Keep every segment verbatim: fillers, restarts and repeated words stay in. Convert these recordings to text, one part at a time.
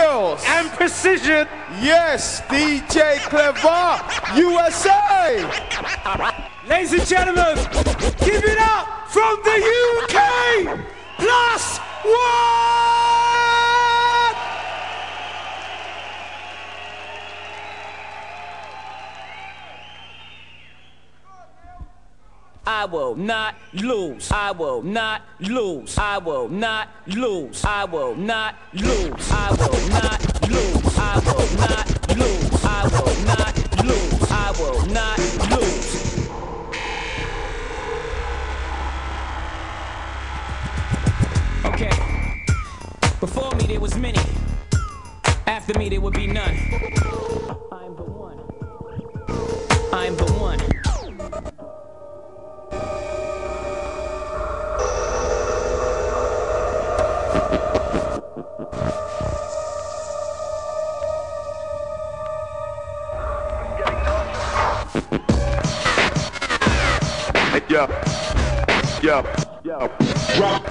and precision. Yes, D J Clever, U S A. Ladies and gentlemen, give it up from the U K, Plus One! I will not lose. I will not lose. I will not lose. I will not lose. I will not lose. I will not lose. I will not lose. I will not lose. Okay. Before me there was many. After me there would be none. I'm the one. I'm the one. Yo, yo, yo, rock.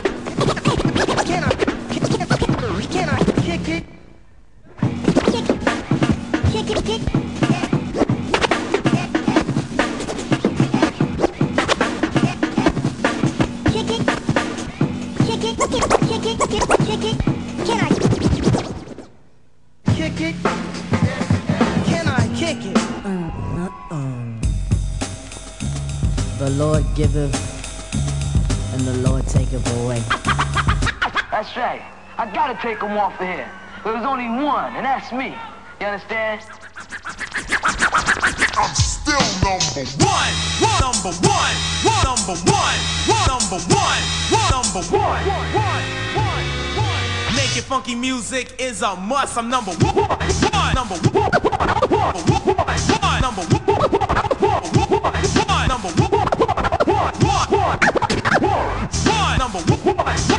Can I kick it? Lord giveth, and the Lord taketh away. That's right. I gotta take him off of here. There's only one, and that's me. You understand? I'm still number one, one, number one, one, number one, one, number one, one, number one, one, one, one, one. Making funky music is a must. I'm number one, one, number one, one, one, number one, one, number one, one, one, one, number one,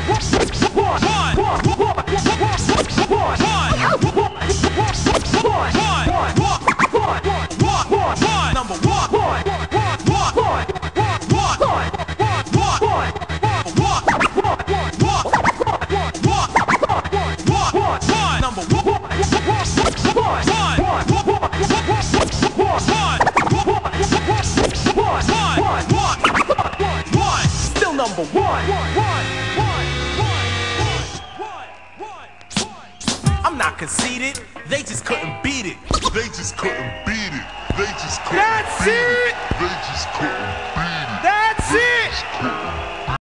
still number one. I'm not conceited, they just couldn't beat it. They just couldn't beat it. They just couldn't That's beat it. They just couldn't beat it. That's